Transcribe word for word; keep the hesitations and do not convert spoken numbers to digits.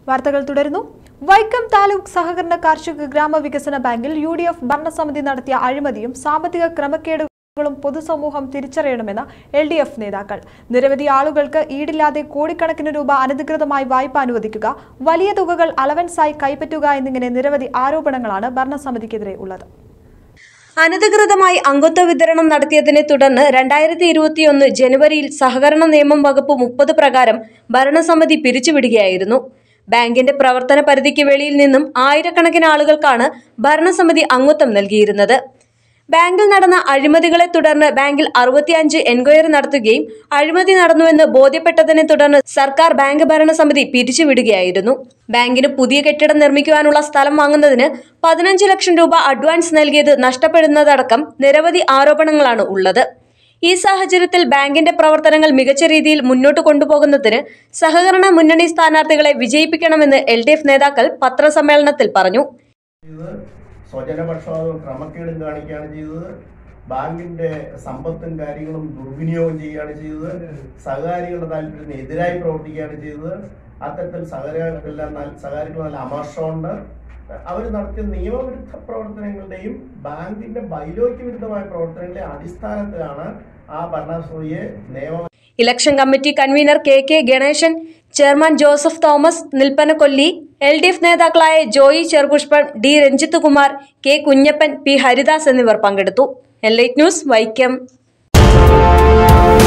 വാർത്തകൾ തുടരുന്നു. വൈക്കം താലൂക്ക് സഹകരണ കാർഷിക ഗ്രാമവികസന ബാങ്കിൽ യു ഡി എഫ് ഭരണസമിതി നടത്തിയ അഴിമതിയും സാമ്പത്തിക ക്രമക്കേടുകളും പൊതുസമൂഹം തിരിച്ചറിയണമെന്ന് എൽ ഡി എഫ് നേതാക്കൾ. നിരവധി ആളുകൾക്ക് ഈടില്ലാതെ കോടിക്കണക്കിന് രൂപ അനധികൃതമായി വായ്പ അനുവദിക്കുക, വലിയ തുകകൾ അലവൻസായി കൈപ്പറ്റുക എന്നിങ്ങനെ നിരവധി ആരോപണങ്ങളാണ് ഭരണസമിതിക്കെതിരെ ഉള്ളത്. അനധികൃതമായി അംഗത്വ വിതരണം നടത്തിയതിനെ തുടർന്ന് രണ്ടായിരത്തി ഇരുപത്തിയൊന്ന് ജനുവരിയിൽ സഹകരണ നിയമം വകുപ്പ് മുപ്പത് പ്രകാരം ഭരണസമിതി പിരിച്ചുവിടുകയായിരുന്നു. ബാങ്കിന്റെ പ്രവർത്തന പരിധിക്ക് വെളിയിൽ നിന്നും ആയിരക്കണക്കിന് ആളുകൾക്കാണ് ഭരണസമിതി അംഗത്വം നൽകിയിരുന്നത്. ബാങ്കിൽ നടന്ന അഴിമതികളെ തുടർന്ന് ബാങ്കിൽ അറുപത്തിയഞ്ച് എൻക്വയറി നടത്തുകയും അഴിമതി നടന്നുവെന്ന് ബോധ്യപ്പെട്ടതിനെ തുടർന്ന് സർക്കാർ ബാങ്ക് ഭരണസമിതി പിരിച്ചുവിടുകയായിരുന്നു. ബാങ്കിന് പുതിയ കെട്ടിടം നിർമ്മിക്കുവാനുള്ള സ്ഥലം വാങ്ങുന്നതിന് പതിനഞ്ച് ലക്ഷം രൂപ അഡ്വാൻസ് നൽകിയത് നഷ്ടപ്പെടുന്നതടക്കം നിരവധി ആരോപണങ്ങളാണ് ഉള്ളത്. ഈ സാഹചര്യത്തിൽ ബാങ്കിന്റെ പ്രവർത്തനങ്ങൾ മികച്ച രീതിയിൽ മുന്നോട്ട് കൊണ്ടുപോകുന്നതിന് സഹകരണ മുന്നണി സ്ഥാനാർത്ഥികളെ വിജയിപ്പിക്കണമെന്ന് എൽ ഡി എഫ് നേതാക്കൾ പത്രസമ്മേളനത്തിൽ പറഞ്ഞു. സ്വജനപക്ഷപാതവും ക്രമക്കേടും കാണിക്കുകയാണ് ചെയ്തത്. ബാങ്കിന്റെ സമ്പത്തും കാര്യങ്ങളും ദുർവിനിയോഗം ചെയ്യുകയാണ് ചെയ്തത്. സഹകാരികളുടെ താല്പര്യത്തിന് എതിരായി പ്രവർത്തിക്കുകയാണ് ചെയ്തത്. അത്തരത്തിൽ സഹകാരികളെല്ലാം സഹകാരികൾ നല്ല അമർഷമുണ്ട്. അവർ നടത്തിയ നിയമവിരുദ്ധ പ്രവർത്തനങ്ങളുടെയും ബാങ്കിന്റെ ബൈലോയ്ക്ക് വിരുദ്ധമായ പ്രവർത്തനങ്ങളുടെ അടിസ്ഥാനത്തിലാണ് ആ ഭരണസമിതിയെ നിയമം. Election committee convener K K Ganesan, chairman Joseph Thomas Nilppanakolli, L D F നേതാക്കളായ Joy Cherupushpan, D Ranjith Kumar, K Kunjappan, P Haridas എന്നിവർ പങ്കെടുത്തു. L eight news, Vaikom.